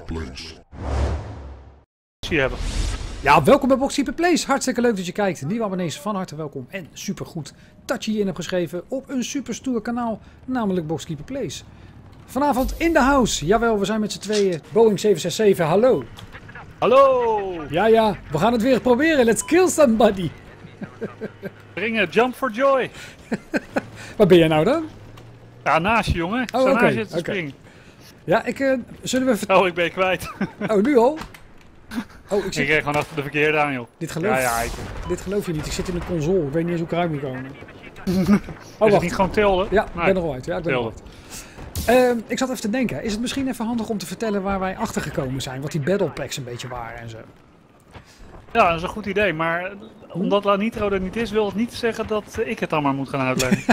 Plays. Hebben. Ja, welkom bij Boxkeeper Plays. Hartstikke leuk dat je kijkt. Nieuwe abonnees van harte welkom. En supergoed dat je je in hebt geschreven op een superstoer kanaal, namelijk Boxkeeper Plays. Vanavond in de house. Jawel, we zijn met z'n tweeën. Boeing 767, hallo. Hallo! Ja, we gaan het weer proberen. Let's kill somebody. Brengen, jump for joy. Waar ben jij nou dan? Ja, naast je jongen. Oh, Zo oké, naast je te oké. springen. Ja, zullen we... Oh, ik ben je kwijt. Oh, nu al? Oh, Ik reed gewoon achter de verkeerde aan, joh. Dit geloof, dit geloof je niet. Ik zit in een console. Ik weet niet eens hoe ik eruit moet komen. Oh, Is het niet gewoon tilden? Ja, ik Nee. ben er al uit. Ja, ik ben er al uit. Ik zat even te denken. Is het misschien even handig om te vertellen waar wij achter gekomen zijn? Wat die battle packs een beetje waren en zo. Ja, dat is een goed idee. Maar omdat La Nitro er niet is, wil het niet zeggen dat ik het dan maar moet gaan uitleggen.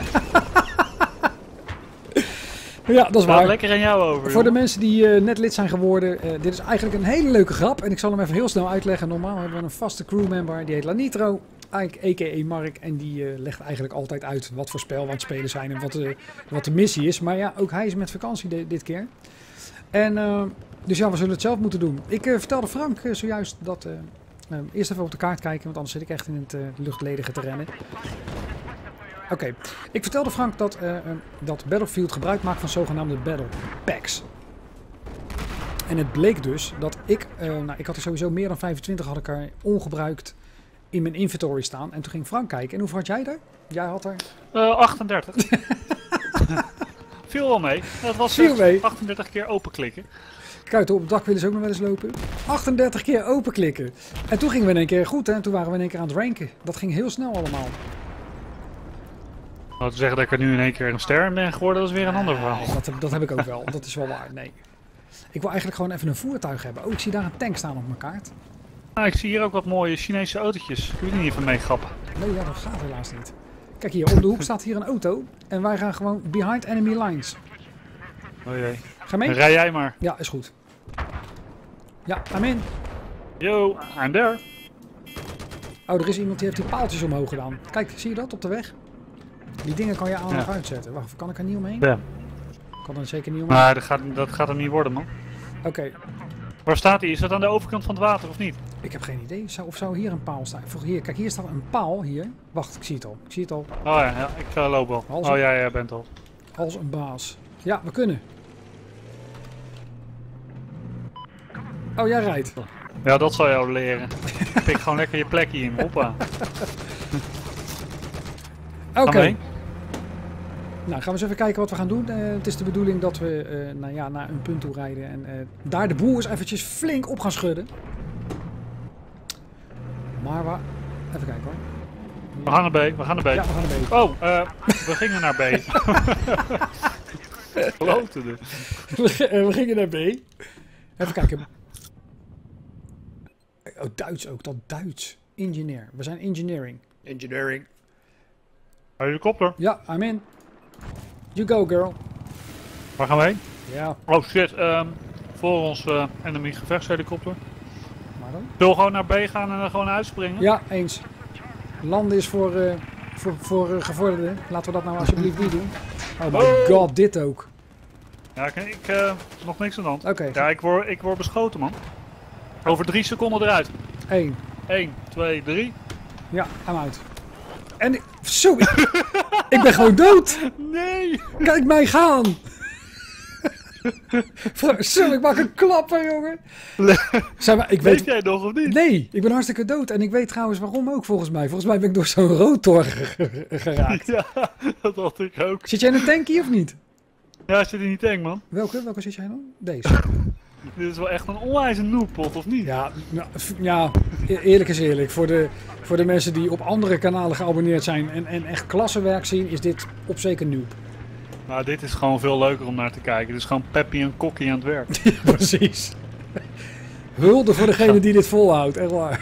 Ja, dat is Laat waar. lekker aan jou over, Voor de jongen. mensen die net lid zijn geworden, dit is eigenlijk een hele leuke grap. En ik zal hem even heel snel uitleggen. Normaal hebben we een vaste crewmember, die heet La Nitro, a.k.a. Mark. En die legt eigenlijk altijd uit wat voor spel we aan het spelen zijn en wat de missie is. Maar ja, ook hij is met vakantie dit keer. En dus ja, we zullen het zelf moeten doen. Ik vertelde Frank zojuist dat... eerst even op de kaart kijken, want anders zit ik echt in het luchtledige te rennen. Oké, ik vertelde Frank dat Battlefield gebruik maakt van zogenaamde Battle Packs. En het bleek dus dat ik had er sowieso meer dan 25 had ik er ongebruikt in mijn inventory staan. En toen ging Frank kijken. En hoeveel had jij er? Jij had er... 38. Viel wel mee. Dat was Viel mee. 38 keer openklikken. Kijk, op het dak willen ze ook nog wel eens lopen. 38 keer openklikken. En toen gingen we in één keer goed, hè? Toen waren we in één keer aan het ranken. Dat ging heel snel allemaal. Nou, te zeggen dat ik er nu in één keer een ster in ben geworden, dat is weer een ander verhaal. Dat heb ik ook wel. Dat is wel waar. Nee. Ik wil eigenlijk gewoon even een voertuig hebben. Oh, ik zie daar een tank staan op mijn kaart. Nou, ik zie hier ook wat mooie Chinese autootjes. Kun je die niet van meegrappen? Nee, ja, dat gaat helaas niet. Kijk hier, op de hoek staat hier een auto. En wij gaan gewoon behind enemy lines. Oh jee. Ga mee? Rij jij maar. Ja, is goed. Ja, I'm in. Yo, I'm there. Oh, er is iemand die heeft die paaltjes omhoog gedaan. Kijk, zie je dat op de weg? Die dingen kan je aan of uitzetten. Wacht, kan ik er niet omheen? Ja. Kan er zeker niet omheen. Maar dat gaat hem niet worden, man. Oké, Waar staat hij? Is dat aan de overkant van het water of niet? ik heb geen idee. Zou hier een paal staan? Hier, kijk, hier staat een paal. Hier. Wacht, ik zie het al. Ik zie het al. Oh ja, ik loop wel. Als Oh ja, jij bent al. Als een baas. Ja, we kunnen. Oh, jij rijdt. Ja, dat zal jou leren. Pik gewoon lekker je plekje in. Hoppa. Oké. Ga mee. Nou, gaan we eens even kijken wat we gaan doen. Het is de bedoeling dat we naar een punt toe rijden en daar de boel eens eventjes flink op gaan schudden. Maar even kijken hoor. We gaan naar B. We gaan naar B. Ja, we gaan naar B. Oh, we gingen naar B. Kloten dus. We gingen naar B. Even kijken. Oh, Duits ook. Dat Duits. Engineer. We zijn engineering. Engineering. Helikopter. Ja, I'm in. You go, girl. Waar gaan we heen? Ja, Oh shit, voor ons enemy gevechtshelikopter. maar dan? Wil gewoon naar B gaan en er gewoon uitspringen? Ja, eens. Landen is voor gevorderden. Laten we dat nou alsjeblieft niet doen. Oh my god, dit ook. Ja, ik nog niks aan de hand. Oké. Ja, ik word beschoten, man. Over 3 seconden eruit. 1. 1, 2, 3. Ja, I'm out. En ik ben gewoon dood. Nee! Kijk mij gaan. Zo, ik maak een klapper, jongen. Zeg maar, ik Weet weet... jij nog of niet? Nee, ik ben hartstikke dood. En ik weet trouwens waarom ook, volgens mij. Volgens mij ben ik door zo'n rotor geraakt. Ja, dat had ik ook. Zit jij in een tankie of niet? Ja, zit in die tank, man. Welke zit jij dan? Deze. Dit is wel echt een onwijze nooppot, of niet? Ja, ja, eerlijk is eerlijk. Voor de mensen die op andere kanalen geabonneerd zijn en echt klassenwerk zien, is dit op zeker noob. Maar dit is gewoon veel leuker om naar te kijken. Dit is gewoon Peppy en Kokkie aan het werk. Ja, precies. Hulde voor degene die dit volhoudt, echt waar.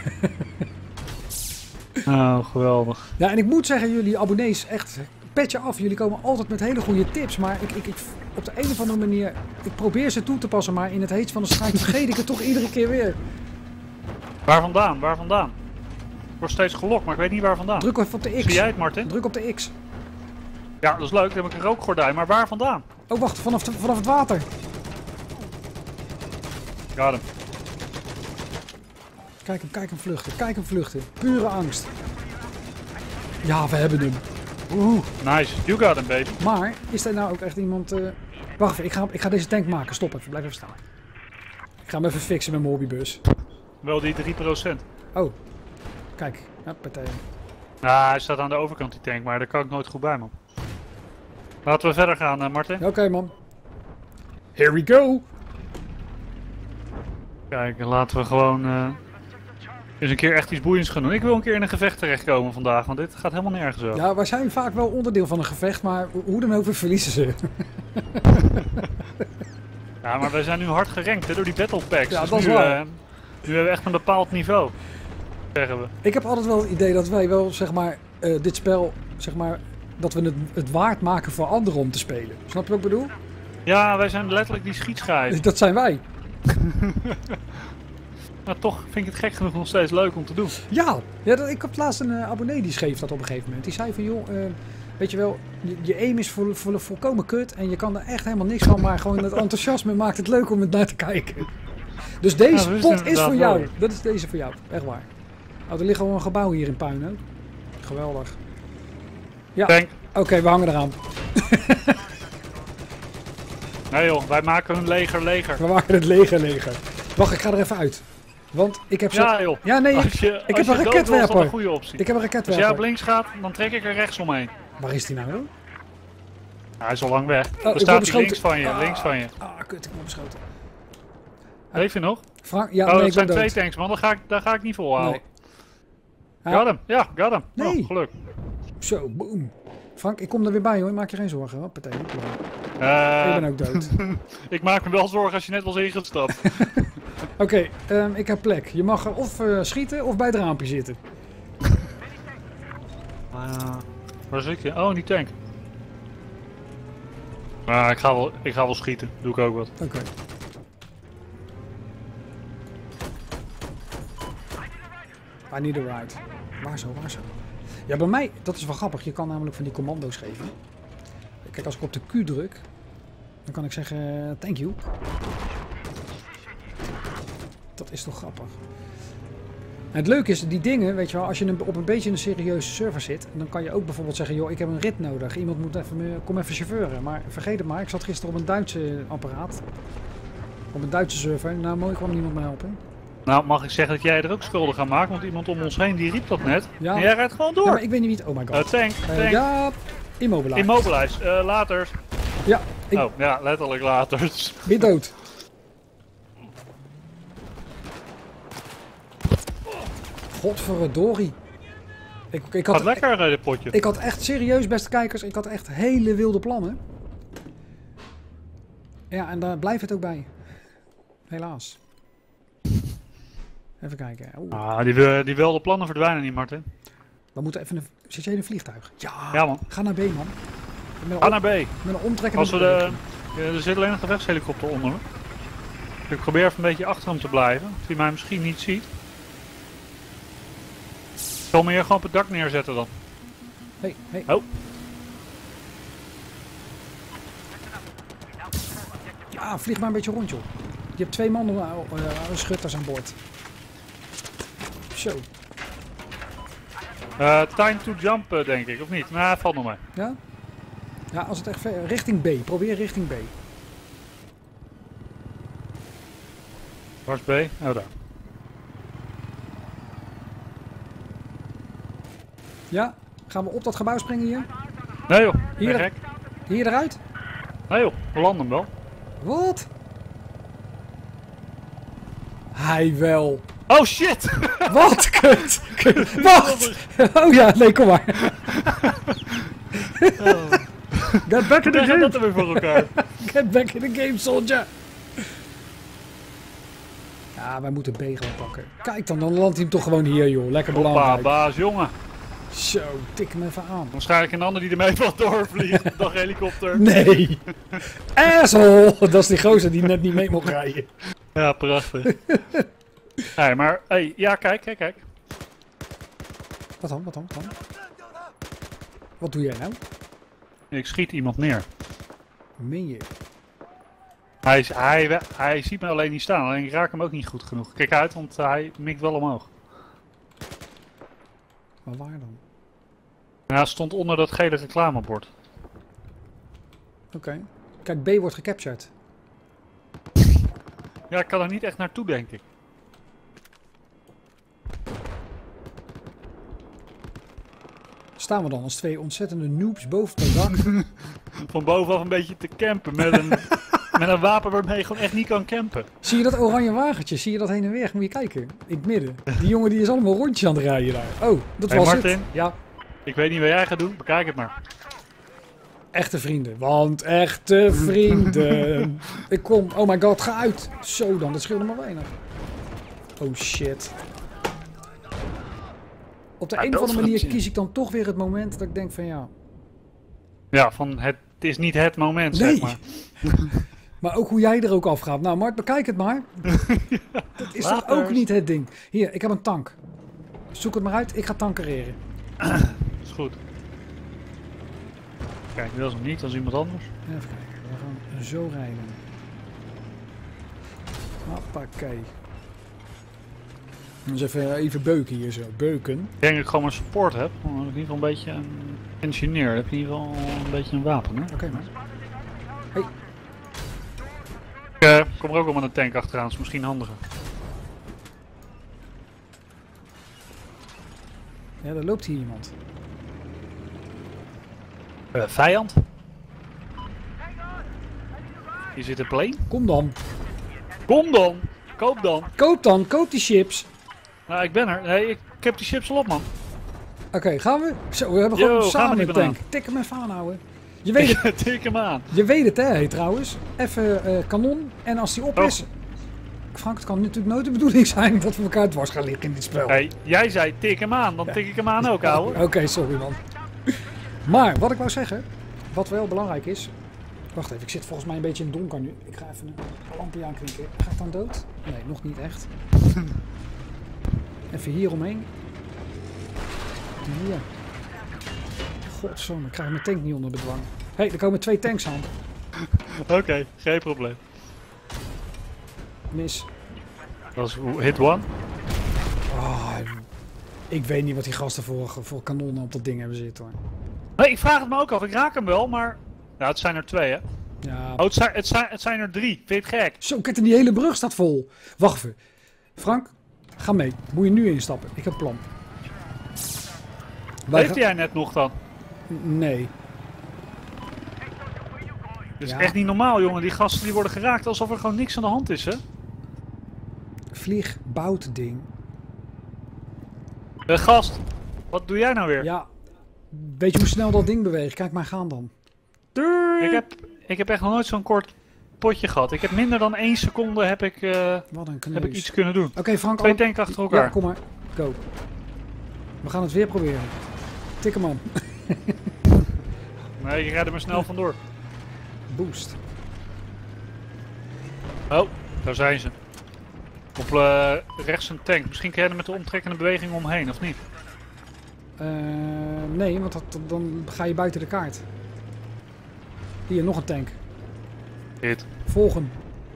Oh, geweldig. Ja, en ik moet zeggen, jullie abonnees, echt, petje af. Jullie komen altijd met hele goede tips, maar ik op de een of andere manier, ik probeer ze toe te passen, maar in het heet van de strijd vergeet ik het toch iedere keer weer. Waar vandaan? Waar vandaan? Ik word steeds gelokt, maar ik weet niet waar vandaan. Druk even op de X. Zie jij het, Martin? Druk op de X. Ja, dat is leuk. Dan heb ik een rookgordijn. Maar waar vandaan? Oh, wacht, vanaf het water. Got hem. Kijk hem vluchten. Kijk hem vluchten. Pure angst. Ja, we hebben hem. Oeh. Nice. You got him, baby. Maar, is er nou ook echt iemand... Wacht even, ik ga deze tank maken. Stop even, blijf even staan. Ik ga hem even fixen met mijn hobbybus. Wel die 3%. Oh. Kijk. Ja, partij. Nou, hij staat aan de overkant, die tank, maar daar kan ik nooit goed bij, man. Laten we verder gaan, Martin. Oké, man. Here we go. Kijk, laten we gewoon eens een keer echt iets boeiends gaan doen. Ik wil een keer in een gevecht terechtkomen vandaag, want dit gaat helemaal nergens over. Ja, wij zijn vaak wel onderdeel van een gevecht, maar hoe dan ook, we verliezen ze. Ja, maar wij zijn nu hard gerankt hè, door die battle packs. Ja, dus dat is nu, waar. nu hebben we echt een bepaald niveau, zeggen we. Ik heb altijd wel het idee dat wij wel, zeg maar, dit spel, zeg maar, dat we het waard maken voor anderen om te spelen. Snap je wat ik bedoel? Ja, wij zijn letterlijk die schietschijf. Dat zijn wij. Maar toch vind ik het gek genoeg nog steeds leuk om te doen. Ja, ik had laatst een abonnee die schreef dat op een gegeven moment. Die zei van, joh, weet je wel, je aim is volkomen kut en je kan er echt helemaal niks van, maar gewoon het enthousiasme maakt het leuk om het naar te kijken. Dus deze Ja, pot is voor jou. mooi. Dat is deze voor jou, echt waar. Oh, er ligt al een gebouw hier in puin, hè? Geweldig. Ja, Tank. oké, we hangen eraan. Nee joh, wij maken hun leger. We maken het leger. Wacht, ik ga er even uit. Want ik heb zo... Ja joh. Ja, nee, Als ik je heb een dood wil, is dat raketwerper. een goede optie. heb een Als jij raketwerper. op links gaat, dan trek ik er rechts omheen. Waar is die nou? Hoor? Ja, hij is al lang weg. ik Er word staat hij beschoten. links van je, links van je. Ah, kut, ik word beschoten. Leef je nog? Frank, ja, Oh, nee, dat ik zijn ben twee dood. tanks, man. Daar ga ik niet volhouden. Nee. Got hem. Ja, got hem. Nee. Oh, geluk. Zo, boom. Frank, ik kom er weer bij hoor, maak je geen zorgen. Hoppatee, ik ben ook dood. Ik maak me wel zorgen als je net was ingestapt. Oké, ik heb plek. Je mag er of schieten of bij het raampje zitten. Waar zit je? Oh, die tank. Ik ga wel schieten. Doe ik ook wat. Oké. I need a ride. Waar zo? Ja, bij mij, dat is wel grappig. Je kan namelijk van die commando's geven. Kijk, als ik op de Q druk, dan kan ik zeggen thank you. Dat is toch grappig. En het leuke is, die dingen, weet je wel, als je op een beetje een serieuze server zit, dan kan je ook bijvoorbeeld zeggen, joh, ik heb een rit nodig. Iemand moet even, kom even chauffeuren. Maar vergeet het maar, ik zat gisteren op een Duitse apparaat. Op een Duitse server. Nou, mooi kwam niemand me helpen. Nou, mag ik zeggen dat jij er ook schuldig aan maakt? Want iemand om ons heen die riep dat net. Ja. En jij rijdt gewoon door. Ja, maar ik weet niet wie het... Oh my god. Tank. Ja, immobilize. Immobilize. Later. Ja, ik Oh, ja, letterlijk later. ben dood. Godverdorie. Ik Gaat had, lekker, dit potje. ik had echt serieus, beste kijkers, ik had echt hele wilde plannen. Ja, en daar blijft het ook bij. Helaas. Even kijken. Oeh. Die wilde plannen verdwijnen niet, Martin. We moeten even een... Zit jij in een vliegtuig? Ja, Ja, man. Ga naar B, man. Ga naar B. Met een omtrekkende Als we er zit alleen een gevechtshelikopter onder me. Ik probeer even een beetje achter hem te blijven. Dat hij mij misschien niet ziet. Ik zal me hier gewoon op het dak neerzetten dan. Hey. Oh. Ja, vlieg maar een beetje rond, joh. Je hebt 2 man schutters aan boord. Zo. Time to jump, denk ik, of niet? Nou, valt nog mee. Ja? Ja, als het echt ver... Richting B. Probeer richting B. Waar is B? Oh, daar. Ja? Gaan we op dat gebouw springen hier? Nee joh, Hier, ben je gek? Hier eruit? Nee joh, we landen hem wel. Wat? Hij wel. Oh shit! Wat? Kut. Wacht! Oh ja, nee, kom maar. Get back in the Hoe game. dat er weer voor elkaar? Get back in the game, soldier. Ja, wij moeten B gewoon pakken. Kijk dan landt hij hem toch gewoon hier, joh. Lekker Hoppa, belangrijk. baas, jongen. Zo, tik hem even aan. Waarschijnlijk een ander die ermee wat doorvliegt. Dag helikopter. Nee. Asshole. Dat is die gozer die net niet mee mocht rijden. Ja, prachtig. Nee, maar, hey, ja, kijk. Wat dan? Wat doe jij nou? Ik schiet iemand neer. Meen je? Hij ziet me alleen niet staan, alleen ik raak hem ook niet goed genoeg. Kijk uit, want hij mikt wel omhoog. Maar waar dan? Ja, hij stond onder dat gele reclamebord. Oké. Kijk, B wordt gecaptured. Ja, ik kan er niet echt naartoe, denk ik. Staan we dan als twee ontzettende noobs boven op het dak? Van bovenaf een beetje te campen met met een wapen waarmee je gewoon echt niet kan campen. Zie je dat oranje wagentje? Zie je dat heen en weer? Moet je kijken. In het midden. Die jongen die is allemaal rondjes aan het rijden daar. Oh, dat Hey, was Martin? het. Ja, Ik weet niet wat jij gaat doen, bekijk het maar. echte vrienden. Want echte vrienden. Ik kom. Oh my god, ga uit. Zo dan, dat scheelde maar weinig. Oh shit. Op de een of andere manier kies ik dan toch weer het moment dat ik denk van ja. Ja, van het is niet het moment, Nee. zeg maar. Maar ook hoe jij er ook afgaat. Nou Mart, bekijk het maar. Dat is toch Later. ook niet het ding. Hier, ik heb een tank. Zoek het maar uit, ik ga tankereren. Is goed. Kijk, dat is hem niet, dat is iemand anders. Even kijken, we gaan zo rijden. Hoppakee. Dus even beuken hier zo. Beuken. Ik denk dat ik gewoon een support heb. Dan heb ik in ieder geval een beetje een engineer. Dan heb je in ieder geval een beetje een wapen, hè? Oké, maar. Ik kom er ook wel met een tank achteraan, is misschien handiger. Ja, daar loopt hier iemand. Vijand? Hier zit een plane. Kom dan. Kom dan! Koop dan! Koop dan, koop die chips. Nou, ik ben er. Nee, ik heb die chips al op, man. Oké, gaan we? Zo, we hebben Yo, gewoon gaan samen we een die tank. Tik hem even aanhouden. Je weet het, Tik hem aan. je weet het hè, hey, trouwens. Even kanon. En als die op Oh. is... Frank, het kan natuurlijk nooit de bedoeling zijn dat we elkaar dwars gaan liggen in dit spel. Hey, jij zei tik hem aan, dan tik ik hem aan ook, ouwe. Oké, sorry man. Maar, wat ik wou zeggen, wat wel belangrijk is... Wacht even, ik zit volgens mij een beetje in het donker nu. Ik ga even een lampje aanknikken. Ga ik dan dood? Nee, nog niet echt. Even hier omheen. Hier. Godzomme, ik krijg mijn tank niet onder bedwang. Hé, er komen 2 tanks aan. Oké, geen probleem. Mis. Dat is hit one. Oh, ik weet niet wat die gasten voor kanonnen op dat ding hebben zitten hoor. Nee, ik vraag het me ook af. Ik raak hem wel, maar... Nou, het zijn er 2, hè? Ja. Oh, het zijn er 3. Vind je het gek? Zo, kijk, die hele brug staat vol. Wacht even. Frank, ga mee. Moet je nu instappen. Ik heb een plan. Leefde jij net nog dan? Nee. Dat is Ja. echt niet normaal, jongen. Die gasten die worden geraakt alsof er gewoon niks aan de hand is, hè? Vlieg, bout ding. Gast, wat doe jij nou weer? Ja. Weet je hoe snel dat ding beweegt? Kijk maar gaan dan. Doei! Ik heb echt nog nooit zo'n kort potje gehad. Ik heb minder dan 1 seconde heb ik Wat een kneus. iets kunnen doen. Oké, Frank. 2 tanks achter elkaar. Ja, kom maar. Go. We gaan het weer proberen. Tik hem aan. Nee, je rijdt er maar snel vandoor. Boost. Oh, daar zijn ze. Op rechts een tank. Misschien kun jij er met de omtrekkende beweging omheen, of niet? Nee, want dan ga je buiten de kaart. Hier, nog een tank. Hit. Volg hem.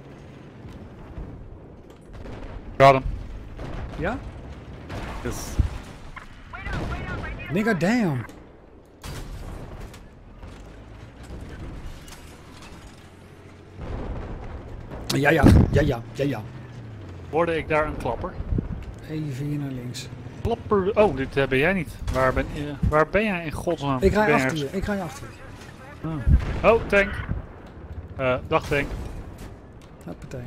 Got hem. Ja? Yes. Nigga, damn. Ja. Hoorde ik daar een klapper? Even hier naar links. Klapper. Oh, dit ben jij niet. Waar ben jij in godsnaam? Ik rij Ben achter ergens? je. Ik rij achter je. Oh, tank. Dag tank. Hoppatee.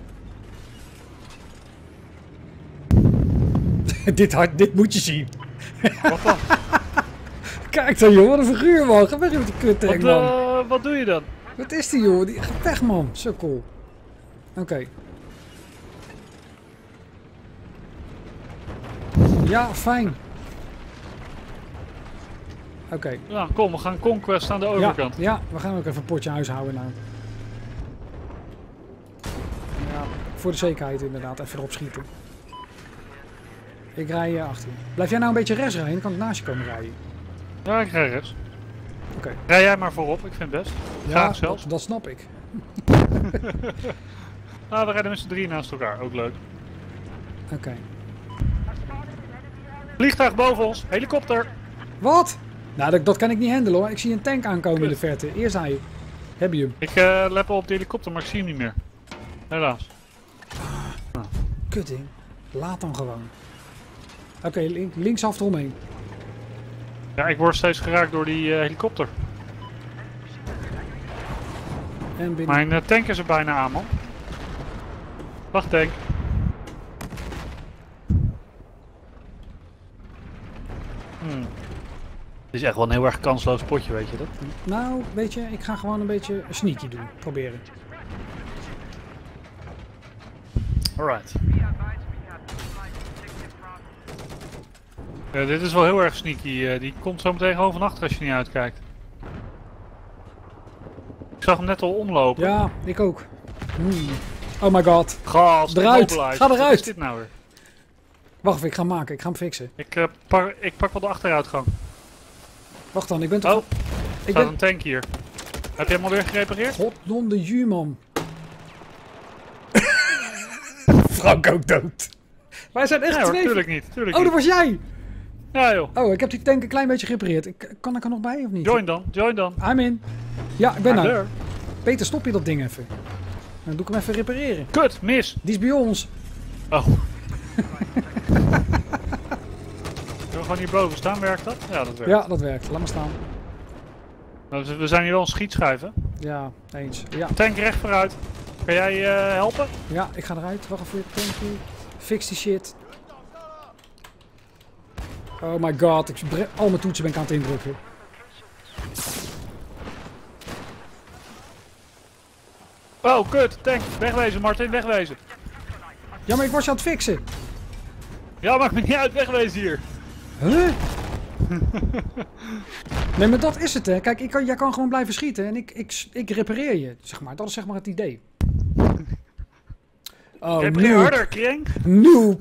dit moet je zien. Wat dan? Kijk dan joh, wat een figuur man. Ga weg met die kuttank man. Wat doe je dan? Wat is die joh? Ga weg man. Zo cool. Oké. Ja, fijn. Oké. Ja, kom, we gaan Conquest aan de Ja, overkant. ja, we gaan ook even een potje huishouden nou. Ja, voor de zekerheid inderdaad. Even erop schieten. Ik rij achter je. Blijf jij nou een beetje rechts rijden? Dan kan ik naast je komen rijden. Ja, ik rij rechts. Oké. Rij jij maar voorop, ik vind het best. Ja, Graag zelfs. dat snap ik. Nou, we rijden met z'n drieën naast elkaar. Ook leuk. Oké. Vliegtuig boven ons. Helikopter. Wat? Nou, dat kan ik niet handelen hoor. Ik zie een tank aankomen in de verte. Eerst hij. Heb je hem? Ik let wel op de helikopter, maar ik zie hem niet meer. Helaas. Kut ding. Laat dan gewoon. Oké, linksaf eromheen. Ja, ik word steeds geraakt door die helikopter. En binnen. Mijn tank is er bijna aan, man. Wacht, tank. Het is echt wel een heel erg kansloos potje, weet je dat? Nou, weet je, ik ga gewoon een beetje sneaky doen. Proberen. Alright. Dit is wel heel erg sneaky. Die komt zo meteen gewoon van achter als je niet uitkijkt. Ik zag hem net al omlopen. Ja, ik ook. Oh my god. Gas, Eruit. immobilize. Ga eruit. Wat is dit nou weer? Wacht even, ik ga hem maken. Ik ga hem fixen. Ik pak wel de achteruitgang. Wacht dan, ik ben toch... Oh, ik staat ben... een tank hier. Heb je hem alweer gerepareerd? Godlonde Juman. Frank ook dood. Wij zijn echt Nee hoor, twee... tuurlijk niet. Tuurlijk Oh, dat niet. was jij! Ja joh. Oh, ik heb die tank een klein beetje gerepareerd. Kan ik er nog bij of niet? Join dan, join dan. I'm in. Ja, ik ben I'm er. there. Peter, stop je dat ding even. Dan doe ik hem even repareren. Kut, mis. Die is bij ons. Oh. Kunnen we gewoon hierboven staan, werkt dat? Ja, dat werkt. Ja, dat werkt. Laat maar staan. Nou, we zijn hier wel een schietschijf, hè? Ja, eens. Ja, Tank recht vooruit. Kan jij helpen? ja, ik ga eruit. Wacht even. Thank you. Fix die shit. Oh my god. Al mijn toetsen ben ik aan het indrukken. Oh, kut. Tank. Wegwezen, Martin. Wegwezen. Ja, maar ik was je aan het fixen. Ja, maakt me niet uit. Wegwezen hier. Huh? Nee, maar dat is het, hè. Kijk, jij kan gewoon blijven schieten en ik repareer je, zeg maar. Dat is zeg maar het idee. Oh, Repareer noob. harder, kring. Noob.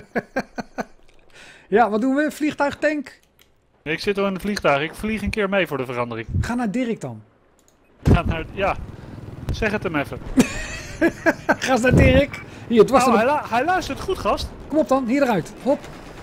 Ja, wat doen we? Vliegtuig, tank? Ik zit al in het vliegtuig. Ik vlieg een keer mee voor de verandering. Ga naar Dirk dan. Ja. Zeg het hem even. Ga eens naar Dirk. Hier, het was Hij luistert goed, gast. Kom op dan, hier eruit. Hop.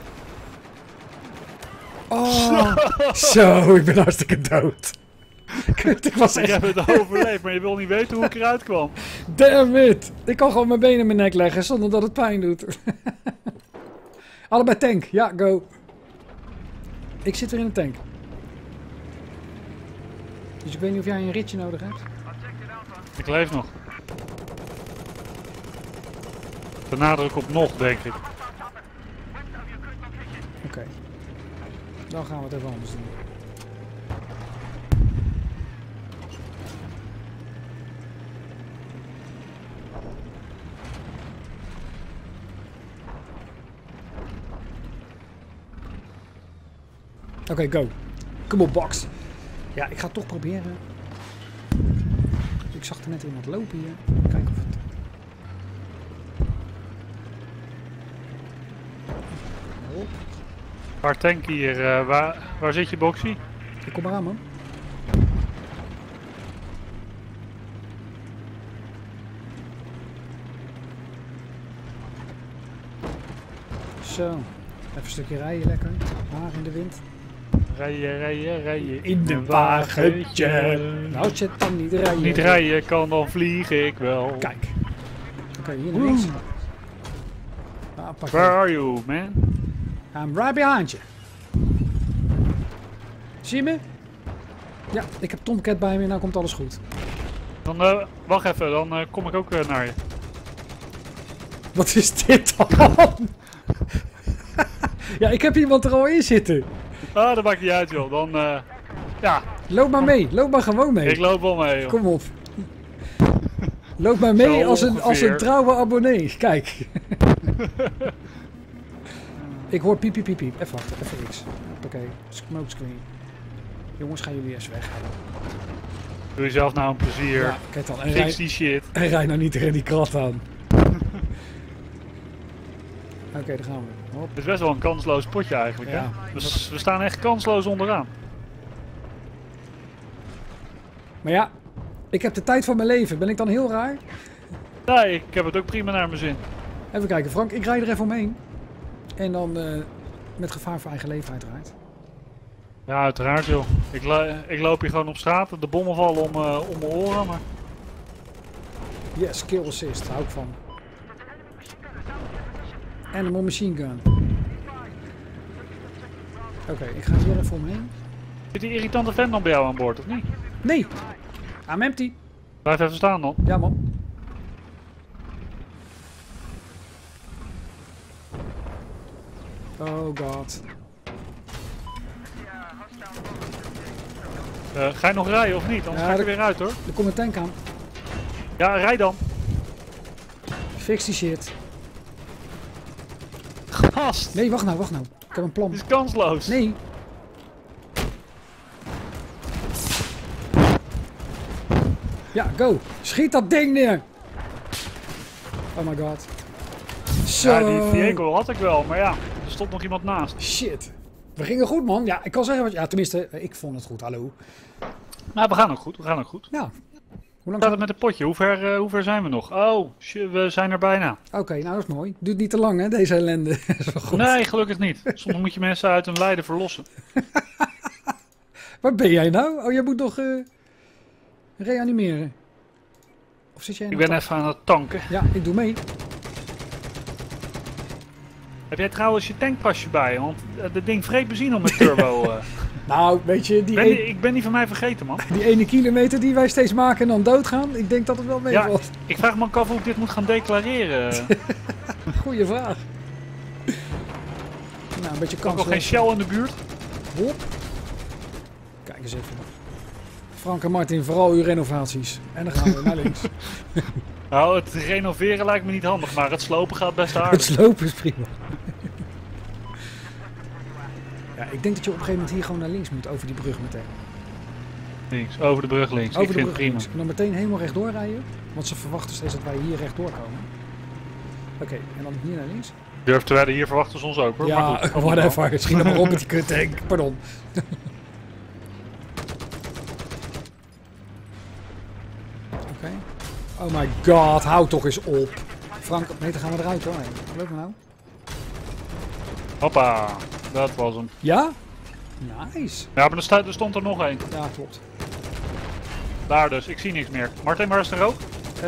Oh, zo, ik ben hartstikke dood. Kut, ik was Ik echt... heb het overleefd, maar je wil niet weten hoe ik eruit kwam. Damn it. Ik kan gewoon mijn benen in mijn nek leggen zonder dat het pijn doet. Allebei tank. Ja, go. Ik zit weer in de tank. Dus ik weet niet of jij een ritje nodig hebt. Ik leef nog. De nadruk op nog, denk ik. Oké. Dan gaan we het even anders doen. Oké, go. Kom op, box. Ja, ik ga het toch proberen. Ik zag er net iemand lopen hier. Kijken of het... Hop. Waar tank hier? Waar zit je, Boxy? Ik kom eraan, man. Zo. Even een stukje rijden, lekker. Haar in de wind. Rijden. In een wagentje. Nou, zet dan niet rijden. Niet rijden kan, dan vlieg ik wel. Kijk. Oké, hier naar links. Ah, pak Where je. are you, man? I'm right behind you. Zie je me? Ja, ik heb Tomcat bij me en nou komt alles goed. Dan, wacht even, dan kom ik ook naar je. Wat is dit dan? Ja, ik heb iemand er al in zitten. Ah, dat maakt niet uit, joh. Dan, ja. Loop maar mee. Loop maar gewoon mee. Ik loop wel mee, joh. Kom op. Loop maar mee Zo als een ongeveer. trouwe abonnee. Kijk. Ik hoor piep, piep, piep, piep. Even wachten, even X. Oké, smoke screen. Jongens, gaan jullie eens weg. Doe jezelf nou een plezier. Ja, kijk dan. En Fix die shit. rij nou niet tegen die krat aan. Oké, daar gaan we. Hop. Het is best wel een kansloos potje eigenlijk, Ja. hè? We staan echt kansloos onderaan. Maar ja, Ik heb de tijd van mijn leven. Ben ik dan heel raar? Nee, ik heb het ook prima naar mijn zin. Even kijken, Frank. Ik rijd er even omheen. En dan met gevaar voor eigen leven uiteraard. Ja, uiteraard joh. Ik loop hier gewoon op straat. De bommen vallen om mijn oren, maar... Yes, kill assist. Hou ik van. Animal machine gun. Oké, ik ga hier even omheen. Zit die irritante vent dan bij jou aan boord, of niet? Nee! I'm empty. Blijf even staan dan. Ja, man. Oh god. Ga je nog rijden of niet? Anders Ja, ga ik er weer uit hoor. Er komt een tank aan. Ja, rij dan. Fix die shit. Gast! Nee, wacht nou, wacht nou. Ik heb een plan. Dit is kansloos. Nee. Ja, go. Schiet dat ding neer. Oh my god. Zo. Ja, die vehicle had ik wel, maar ja, er stond nog iemand naast. Shit. We gingen goed, man. Ja, ik kan zeggen wat... Ja, tenminste, ik vond het goed. Hallo. Maar we gaan ook goed, we gaan ook goed. Ja. Hoe lang Hoe gaat het met het potje? Hoe ver zijn we nog? Oh, we zijn er bijna. Oké, nou dat is mooi. Duurt niet te lang, hè, deze ellende. is wel goed. Nee, gelukkig niet. Soms moet je mensen uit hun lijden verlossen. Waar ben jij nou? Oh, jij moet nog reanimeren. Of zit jij in Ik een ben even aan het tanken. Ja, ik doe mee. Heb jij trouwens je tankpasje bij? Want dat ding vreet benzine om met turbo. Nou, weet je, Ik ben die van mij vergeten, man. die ene kilometer die wij steeds maken en dan doodgaan, ik denk dat het wel meevalt. Ik vraag me ook af hoe ik dit moet gaan declareren. Goeie vraag. Nou, een beetje Kan kans. nog geen Shell in de buurt? Hop. Kijk eens even. Frank en Martin, vooral uw renovaties. En dan gaan we naar links. Nou, het renoveren lijkt me niet handig, maar het slopen gaat best Het aardig. slopen is prima. Ja, ik denk dat je op een gegeven moment hier gewoon naar links moet, over die brug meteen. Links, over de brug links. Over Ik de vind brug het prima. links. En dan meteen helemaal rechtdoor rijden. Want ze verwachten steeds dat wij hier rechtdoor komen. Oké, en dan hier naar links. Durfden wij hier verwachten ze ons ook hoor. Maar Ja, goed, allemaal. whatever. Schiet er maar op met die kuttank. Pardon. Oké. Oh my god, hou toch eens op. Frank, nee, dan gaan we eruit hoor. Wat me nou? Hoppa, dat was hem. Ja? Nice. Ja, maar er stond er nog één. Ja, klopt. Daar dus, ik zie niks meer. Martin, waar is de rook?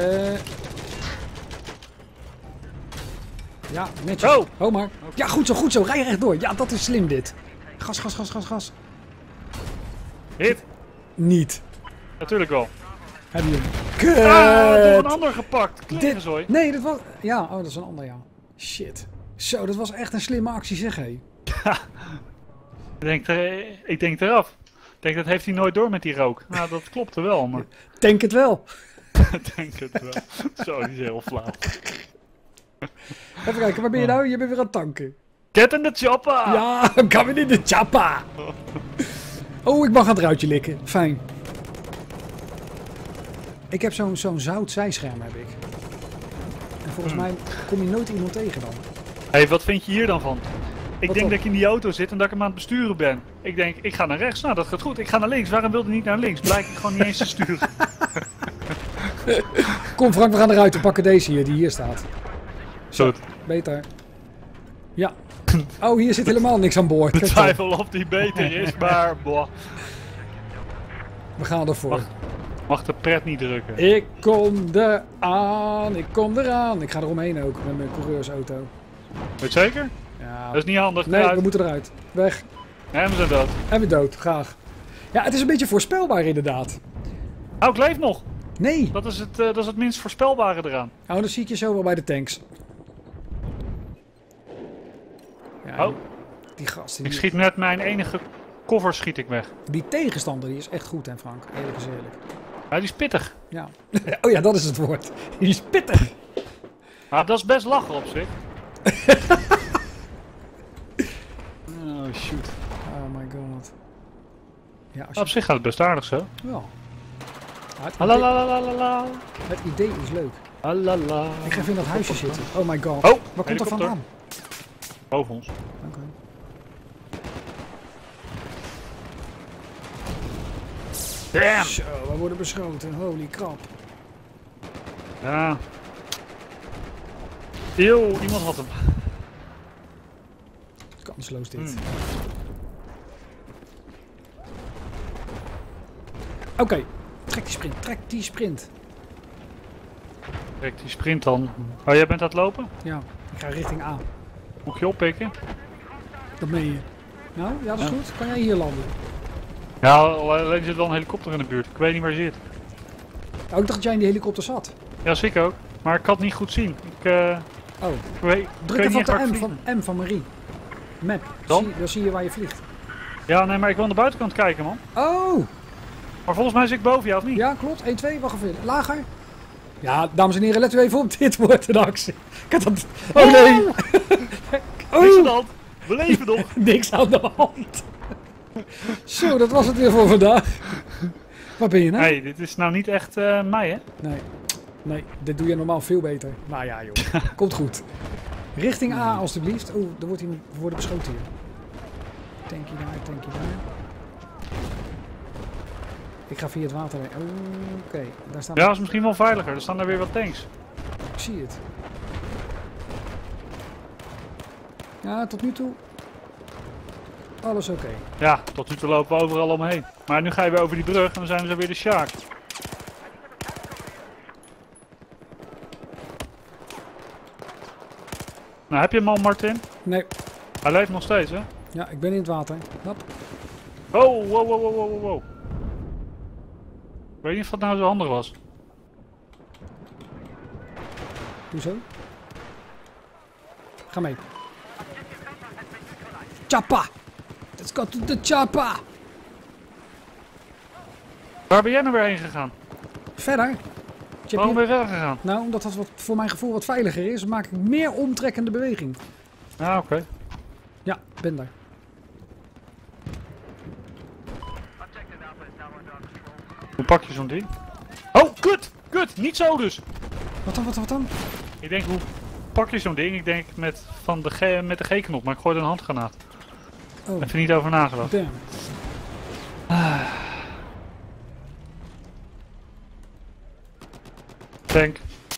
Ja, netjes. Go! Oh maar. Ja, goed zo, goed zo. Rij rechtdoor. Ja, dat is slim dit. Gas, gas, gas, gas, gas. Hit. Niet. Natuurlijk wel. Heb je hem? Door een Kut. ander gepakt. Klerenzooi. Nee, dat was... Ja, oh, dat is een ander, ja. Shit. Zo, dat was echt een slimme actie, zeg hé. Ik denk eraf. Ik denk dat heeft hij nooit door met die rook. Nou, dat klopte wel, maar Denk het wel. ik denk het wel. Zo, die is heel flauw. Even kijken, waar ben je nou? Je bent weer aan het tanken. Get in the chopper! Ja, gaan we in de chappa. Oh, ik mag aan het ruitje likken. Fijn. Ik heb zo'n zout zijscherm, heb ik. En volgens mij kom je nooit iemand tegen dan. Hé, wat vind je hier dan van? Ik Wat denk dan? dat ik in die auto zit en dat ik hem aan het besturen ben. Ik denk, ik ga naar rechts. Nou, dat gaat goed. Ik ga naar links. Waarom wilde hij niet naar links? Blijkt ik gewoon niet eens te sturen. Kom Frank, we gaan eruit. We pakken deze hier, die hier staat. Zo, Beter. Ja. Oh, hier zit helemaal niks aan boord. de Kijk dan. twijfel of die beter is, maar boah, We gaan ervoor. mag de pret niet drukken. Ik kom eraan, ik kom eraan. Ik ga eromheen ook met mijn coureursauto. Weet je zeker? Ja. Dat is niet handig. Nee, eruit. we moeten eruit. Weg. En we zijn dood. En weer dood, graag. Ja, het is een beetje voorspelbaar inderdaad. Oh, ik leef nog. Nee. Dat is het minst voorspelbare eraan. Oh, dan zie ik je zo wel bij de tanks. Ja, Oh, die gasten, ik schiet net mijn enige cover schiet ik weg. die tegenstander die is echt goed, hè Frank? Eerlijk is eerlijk. Ja, die is pittig. Ja. Oh ja, dat is het woord. Die is pittig. Maar dat is best lachen op zich. Oh, shoot. Oh my god. Ja, als Op je... zich gaat het best aardig zo. Ja. Ja, Halalalalala. het idee is leuk. Halala. Ik ga even in dat huisje zitten. Oh my god. Oh, Waar komt er helikopter. vandaan? Boven ons. Oké. Damn! Zo, we worden beschoten. Holy crap. Ja. Eeuw, iemand had hem. Kansloos dit. Oké, trek die sprint. Kijk, die sprint dan. Oh, jij bent aan het lopen? Ja, ik ga richting A. Moet je oppikken? Dat meen je. Nou, ja, dat is goed. Kan jij hier landen? Ja, alleen zit wel een helikopter in de buurt. Ik weet niet waar hij zit. Oh, ik dacht dat jij in die helikopter zat. Ja, ik ook. Maar ik kan het niet goed zien. Oh, Ik weet, druk ik even op weet de niet M van Marie. Map. Dan? Dan zie je waar je vliegt. Ja, nee, maar ik wil aan de buitenkant kijken, man. Oh! Maar volgens mij zit ik boven jou, of niet? Ja, klopt. 1, 2, wacht even. Lager. Ja, dames en heren, let u even op. Dit wordt een actie. Ik had dat... Oh nee! Niks aan de hand. We leven nog. Niks aan de hand. Zo, dat was het weer voor vandaag. Waar ben je nou? Nee, dit is nou niet echt mij, hè? Nee, dit doe je normaal veel beter. Nou ja, joh. Komt goed. Richting A, alstublieft. Oeh, er wordt iemand worden beschoten hier. Tankie daar. Ik ga via het water heen. Oké, daar staan... Ja, dat is misschien wel veiliger. Er staan daar weer wat tanks. Ik zie het. Ja, tot nu toe. Alles oké. Ja, tot nu toe lopen we overal omheen. Maar nu ga je weer over die brug en dan zijn we zo weer de Sjaak. Nou, heb je hem al, Martin? Nee. Hij leeft nog steeds, hè? Ja, ik ben in het water. Hop. Oh, wow. Ik weet niet of dat nou zo handig was. Hoezo? Ga mee. Chappa! Let's go to the chappa! Waar ben jij nou weer heen gegaan? Verder. Waarom ben je verder gegaan? Nou, omdat dat voor mijn gevoel wat veiliger is, maak ik meer omtrekkende beweging. Ah, oké. Ja, ben daar. Hoe pak je zo'n ding? Oh, kut! Niet zo dus! Wat dan? Ik denk, hoe pak je zo'n ding? Ik denk met de G-knop, maar ik gooi er een handgranaat. Oh, Even niet over nagedacht. damn. Tank.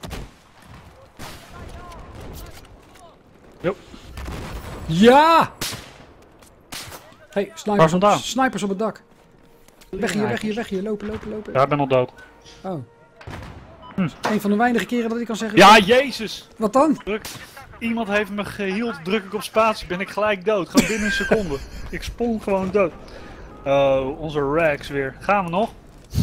Jo. Ja! Hey, Waar vandaan? snipers op het dak. Weg hier. Lopen. Ja, ik ben al dood. Oh. Een van de weinige keren dat ik kan zeggen... Ja, jezus! Wat dan? Iemand heeft me geheeld, druk ik op spatie, ben ik gelijk dood. Gewoon binnen een seconde. Ik sprong gewoon dood. Oh, onze rags weer. Gaan we nog?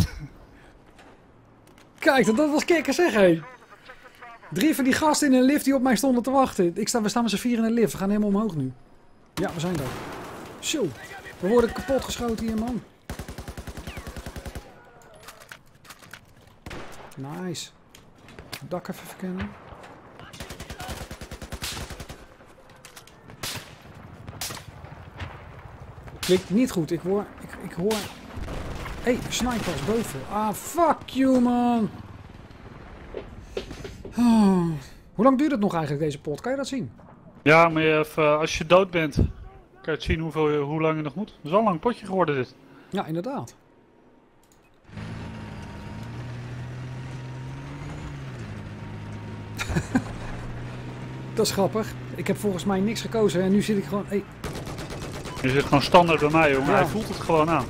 Kijk, dat was kikker zeg, hé. 3 van die gasten in een lift die op mij stonden te wachten. We staan met z'n 4 in een lift. We gaan helemaal omhoog nu. Ja, we zijn daar. Zo. We worden kapot geschoten hier, man. Nice. Het dak even verkennen. Klinkt niet goed. Ik hoor... Hé, snipers boven. Ah, fuck you, man. Oh. Hoe lang duurt het nog eigenlijk, deze pot? Kan je dat zien? Ja, maar als je dood bent, kan je het zien hoe lang je nog moet. Het is wel een lang potje geworden dit. Ja, inderdaad. Dat is grappig. Ik heb volgens mij niks gekozen en nu zit ik gewoon... Hey. Je zit gewoon standaard bij mij, jongen. Ja. Hij voelt het gewoon aan.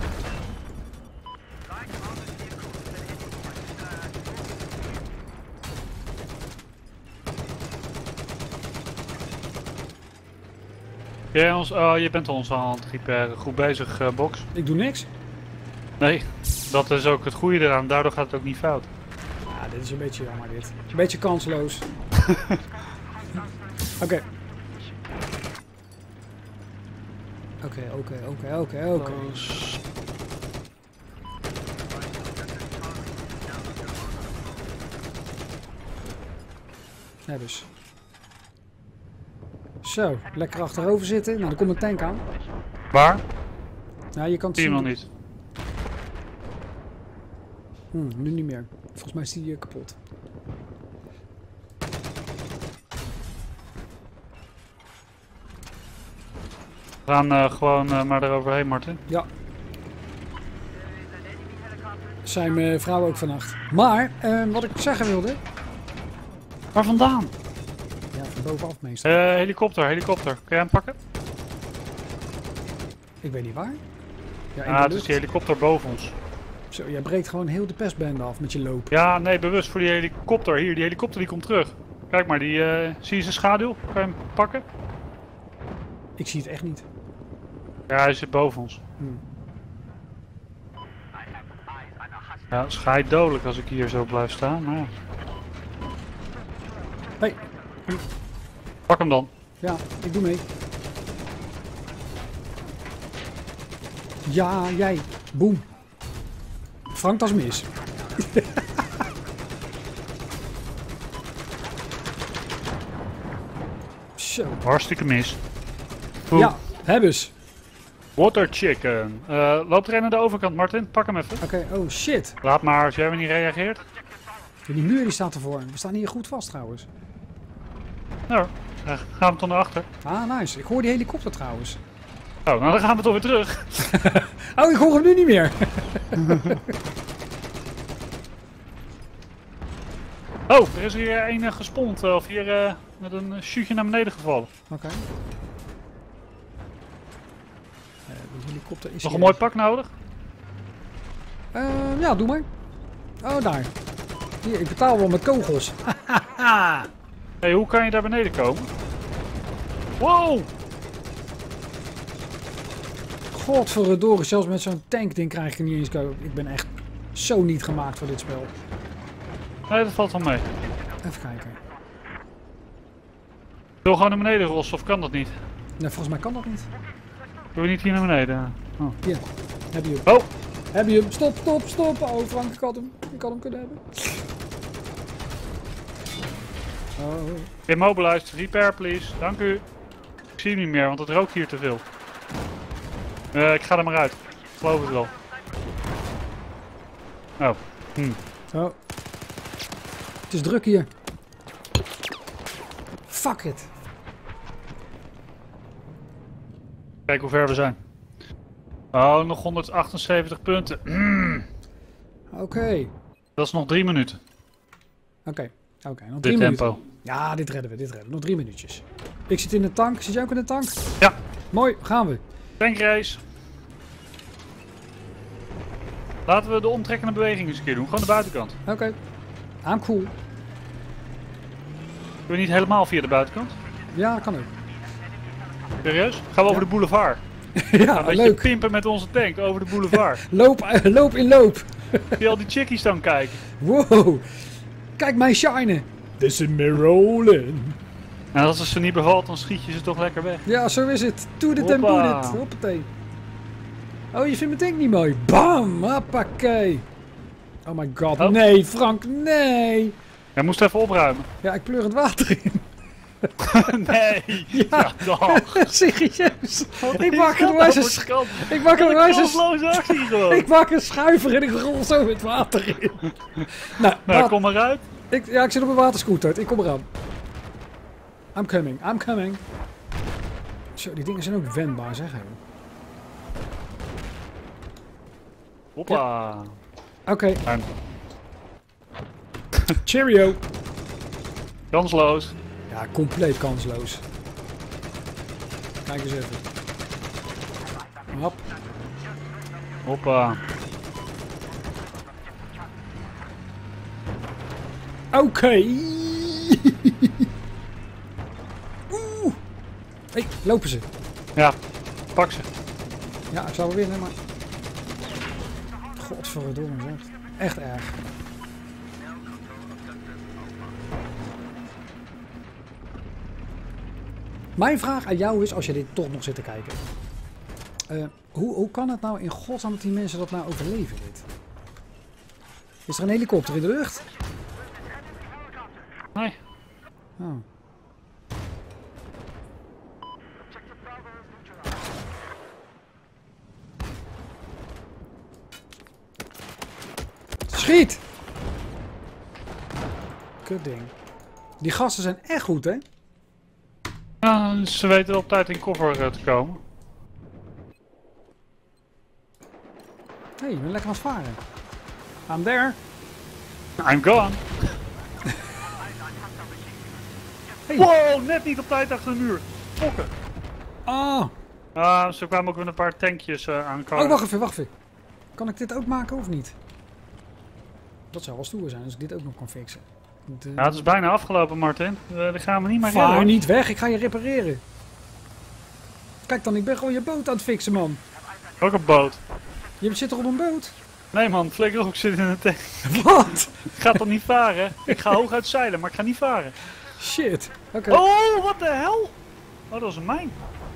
Je bent onze handrepair. Goed bezig, Box. Ik doe niks. Nee, dat is ook het goede eraan. Daardoor gaat het ook niet fout. Ja, dit is een beetje jammer dit. Een beetje kansloos. Oké. Oké. Ja, dus. Zo, lekker achterover zitten. Nou, er komt een tank aan. Waar? Ja, je kan het Zie je zien. nog niet. Nu niet meer. Volgens mij is die kapot. We gaan gewoon maar eroverheen, Martin. Ja. Zijn mijn vrouw ook vannacht. Maar, wat ik zeggen wilde... Waar vandaan? Ja, van bovenaf meestal. Helikopter. Kun jij hem pakken? Ik weet niet waar. Ja, in de Ah, het is lucht. die helikopter boven ons. Zo, jij breekt gewoon heel de pestbende af met je loop. Ja, nee, bewust voor die helikopter. Hier, die helikopter die komt terug. Kijk maar, die, zie je zijn schaduw? Kan je hem pakken? Ik zie het echt niet. Ja, hij zit boven ons. Ja, het is dodelijk als ik hier zo blijf staan, maar ja. Hey, Pak hem dan. ja, ik doe mee. Ja, jij. Boom. Frank, dat is mis. Zo. Hartstikke mis. Oeh, Ja, hebben ze. Water chicken. Loopt er een aan de overkant, Martin. Pak hem even. Oké, oh shit. Laat maar als jij weer niet reageert. Die muur die staat ervoor. We staan hier goed vast trouwens. Nou, dan gaan we toch naar achter. Ah, nice. Ik hoor die helikopter trouwens. Oh, nou dan gaan we toch weer terug. Oh, ik hoor hem nu niet meer. Oh, er is hier een gespond. Of hier met een shootje naar beneden gevallen. Oké. Die helikopter is Nog hier. een mooi pak nodig? Ja, doe maar. Oh, daar. Hier, ik betaal wel met kogels. Hey, hoe kan je daar beneden komen? Wow! Godverdorie, zelfs met zo'n tankding krijg ik er niet eens komen. Ik ben echt zo niet gemaakt voor dit spel. Nee, dat valt wel mee. Even kijken. Wil gewoon naar beneden rossen of kan dat niet? Nee, volgens mij kan dat niet. Doe je niet hier naar beneden? Oh. Hier, heb je hem. Oh! Heb je hem. Stop, stop, stop. Oh, Frank, ik had hem. Ik had hem kunnen hebben. Oh. Immobilized, repair please. Dank u. Ik zie hem niet meer, want het rookt hier te veel. Ik ga er maar uit. Ik geloof het wel. Oh. Oh. Het is druk hier. Fuck it. Kijk hoe ver we zijn. Oh, nog 178 punten. Oké. Dat is nog 3 minuten. Oké, nog 3 Dit minuten. tempo. Ja, dit redden we. Nog 3 minuutjes. Ik zit in de tank. Zit jij ook in de tank? Ja, Mooi, gaan we. tankrace. Laten we de omtrekkende beweging eens een keer doen. Gewoon de buitenkant. Oké. I'm cool. Doen we niet helemaal via de buitenkant? Ja, kan ook. Serieus? Gaan we over de boulevard? Ja, Een beetje leuk. pimpen met onze tank over de boulevard. Loop in loop. Kun je al die chickies dan kijken? Wow. Kijk mij shinen. This is me rolling. En als het ze niet bevalt, dan schiet je ze toch lekker weg. Ja, zo is het. Toot it and Hoppa. boot it. Hoppatee. Oh, je vindt mijn tank niet mooi. Bam. Hoppakee. Oh my god. Oh. Nee, Frank. Nee. Jij moest even opruimen. Ja, ik pleur het water in. Nee. Ja. Dag. Serieus. Ik maak er maar eens Ik maak er maar eens kansloze actie gewoon. Ik maak een schuiver en ik rol zo het water in. Nou, Nou, kom maar uit. ik zit op een waterscooter. Ik kom eraan. I'm coming. Zo, die dingen zijn ook wendbaar, zeg hè. Hoppa. Oké, En cheerio. kansloos. Ja, compleet kansloos. Kijk eens even. Hop. Hoppa. Oké. Oeh. Hé, lopen ze. Ja, pak ze. Ja, ik zou wel winnen, maar... Godverdomme, zeg. Echt erg. Mijn vraag aan jou is, als je dit toch nog zit te kijken. Hoe kan het nou in godsnaam dat die mensen dat nou overleven, dit? Is er een helikopter in de lucht? Nee. Oh. Schiet! Kut ding. Die gasten zijn echt goed, hè? Ja, ze weten wel op tijd in cover te komen. Hé, je bent lekker aan het varen. I'm there. I'm gone. Hey. Wow, net niet op tijd achter de muur. Fokken. Ah. Zo kwamen ook weer een paar tankjes aankomen. Oh, wacht even. Kan ik dit ook maken of niet? Dat zou wel stoer zijn als ik dit ook nog kan fixen. Ja, het is bijna afgelopen, Martin. Daar gaan we niet meer Vaar redden. niet weg, ik ga je repareren. Kijk dan, ik ben gewoon je boot aan het fixen, man. Ook een boot. Je zit toch op een boot? Nee man, Flikkerhoek zit in een tank. Wat? Ik ga toch niet varen? Ik ga hooguit zeilen, maar ik ga niet varen. Shit. Oké. Oh, wat de hel? Oh, dat was een mijn.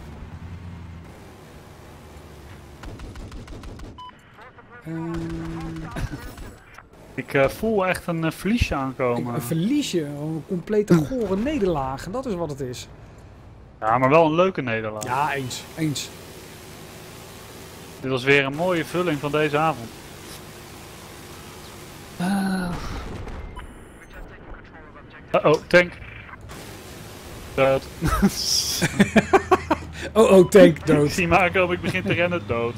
Ik voel echt een verliesje aankomen. Een verliesje, een complete gore nederlaag. Dat is wat het is. Ja, maar wel een leuke nederlaag. Ja, eens. Dit was weer een mooie vulling van deze avond. Uh-oh, tank. Dood. Oh, tank, Ik dood. zie hem aankomen, ik begin te rennen, dood.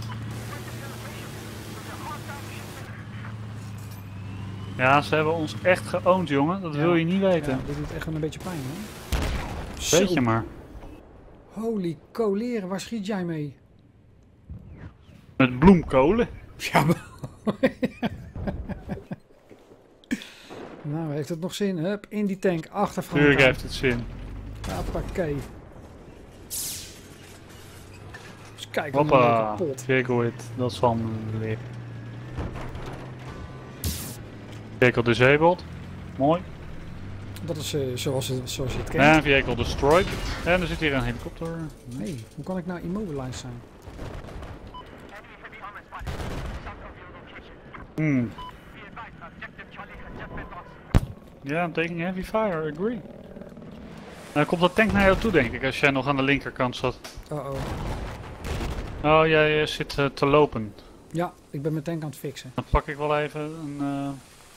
Ja, ze hebben ons echt geowned, jongen. Dat wil je niet weten. Ja, dit doet echt wel een beetje pijn, hè? Weet je maar. Holy coleren, waar schiet jij mee? Met bloemkolen. Ja, maar... Nou, heeft het nog zin? Hup, in die tank, achter Frank. Tuurlijk heeft het zin. Hoppakee. Dus kijk, dan Hoppa. kapot. Vehicle hit. Dat is van weer. Vehicle disabled. Mooi. Dat is zoals je het kent. En vehicle destroyed. En er zit hier een helikopter. Nee, hoe kan ik nou immobilized zijn? Ja, I'm taking heavy fire, agree. Dan komt dat tank naar jou toe, denk ik, als jij nog aan de linkerkant zat. Oh. Oh, jij zit te lopen. Ja, ik ben mijn tank aan het fixen. Dan pak ik wel even een...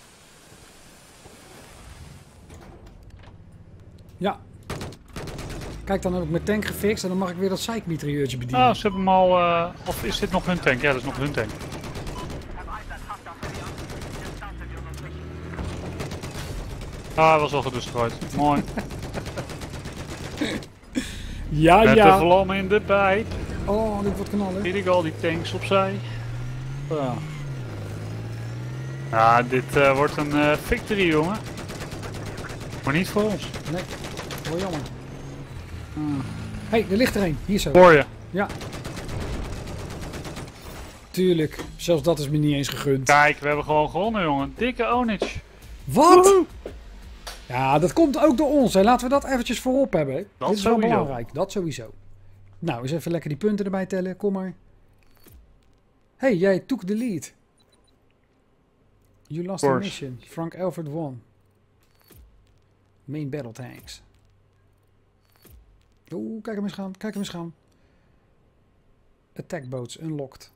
Ja. Kijk, dan heb ik mijn tank gefixt en dan mag ik weer dat zeikmitrailleurtje bedienen. Oh, ze hebben hem al... of is dit nog hun tank? Ja, dat is nog hun tank. Ah, hij was al gedestrooid. Mooi. Ja, Met de ja. vlam in de pijp. Oh, dit wordt knallen. Zie ik al die tanks opzij. Ja. Ja, dit wordt een victory, jongen. Maar niet voor ons. Nee, wel jammer. Hé, er ligt er een. Hier zo. Hoor je? Ja. Tuurlijk. Zelfs dat is me niet eens gegund. Kijk, we hebben gewoon gewonnen, jongen. Dikke ownage. Wat? Woehoe. Ja, dat komt ook door ons. Hè. Laten we dat eventjes voorop hebben. Dit is wel sowieso. belangrijk. Dat sowieso. Nou, eens even lekker die punten erbij tellen. Kom maar. Hey, jij took the lead. You lost the Course. mission. Frank Alfred won. Main battle tanks. Oeh, kijk hem eens gaan. Kijk hem eens gaan. Attack boats unlocked.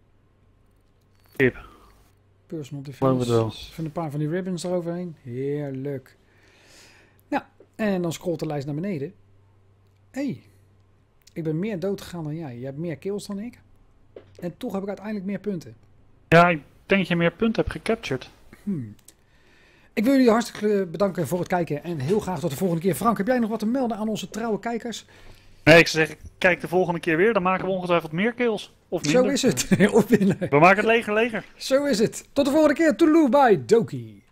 Kip. Personal Geloof het wel. defense. Even een paar van die ribbons eroverheen. Heerlijk. Nou, en dan scrolt de lijst naar beneden. Hey, ik ben meer dood gegaan dan jij. Je hebt meer kills dan ik. En toch heb ik uiteindelijk meer punten. Ja, ik denk dat je meer punten hebt gecaptured. Ik wil jullie hartelijk bedanken voor het kijken. En heel graag tot de volgende keer. Frank, heb jij nog wat te melden aan onze trouwe kijkers? Nee, ik zou zeggen, kijk de volgende keer weer. Dan maken we ongetwijfeld meer kills. Of minder. Zo is het. Of winnen. We maken het leger leger. Zo is het. Tot de volgende keer. Toedeloe bij Doki.